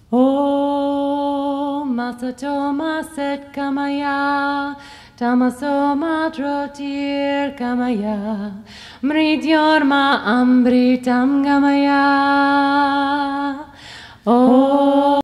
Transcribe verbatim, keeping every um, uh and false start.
Om Masato Maset Kamaya Tamaso Madrotir Kamaya Mridyorma Ambritam Gamaya Om